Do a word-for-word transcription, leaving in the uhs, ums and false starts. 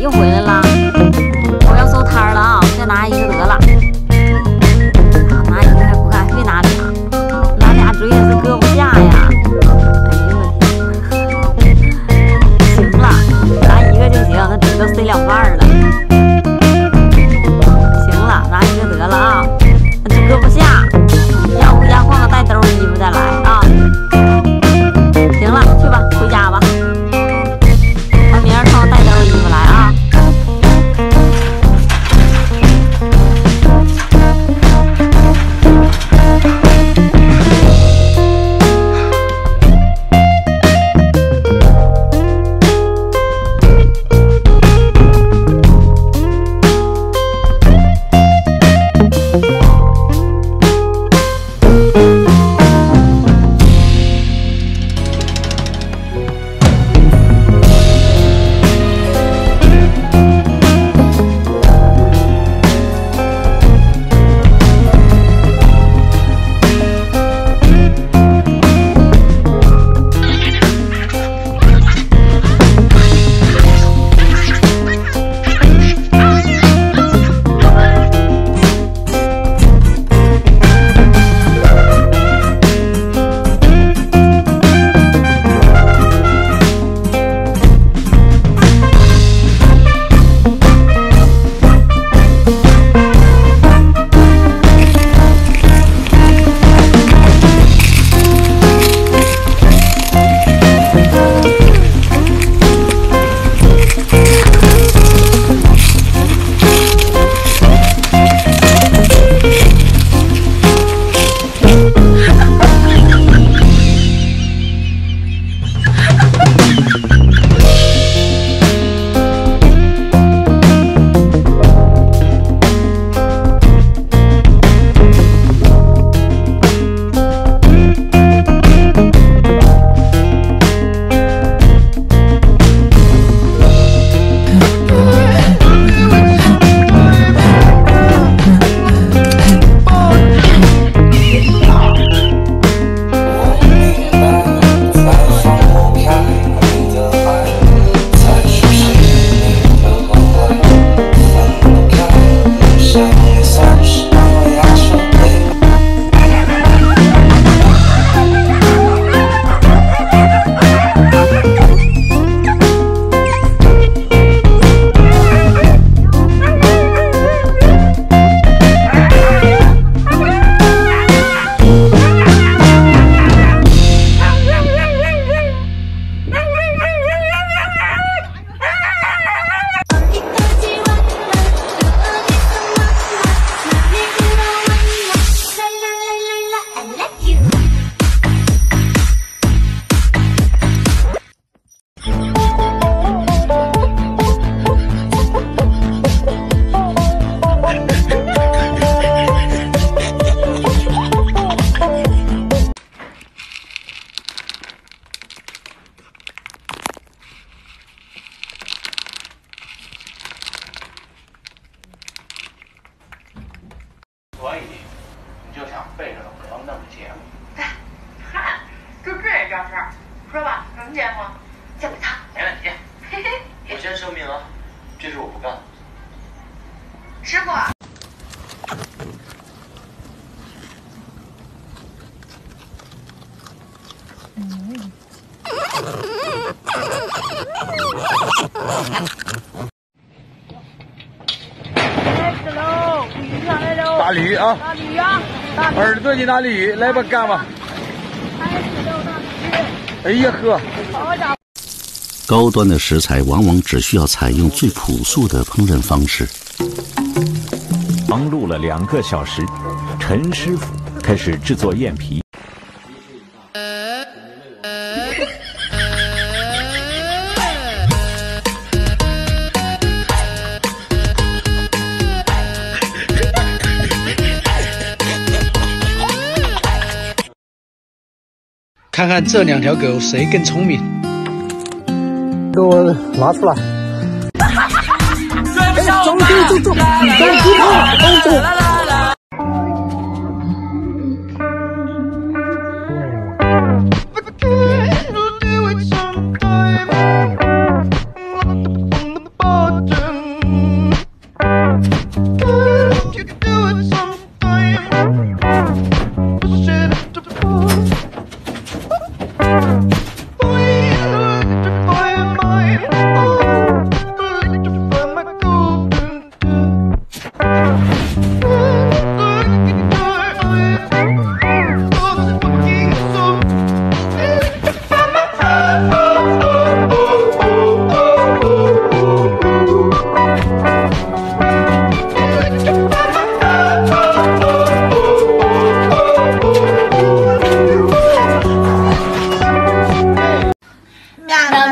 又回来了。我要收摊了啊，再拿一个得了。啊，拿一个还不敢，非拿俩，拿俩嘴也是搁不下呀。哎呦我天！行了，拿一个就行，那嘴都塞两半了。行了，拿一个得了啊，那就搁不下。要回家换个带兜的衣服再来啊。行了，去吧，回家吧。我明儿穿带兜的衣服来啊。 所以你就想背着我要弄节目？ 嗨，就这件事儿，说吧，什么节目？酱骨汤， 没问题。 嘿嘿， 我先声明啊，这事我不干。 师傅。嗯。 大鲤啊！ 大鲤啊！ 耳朵的大鲤，来吧，干吧！哎呀呵！ 高端的食材往往只需要采用最朴素的烹饪方式。 忙碌了两个小时，陈师傅开始制作燕皮。 看看这两条狗谁更聪明。 给我拿出来！哎，走走走走，走走走。 But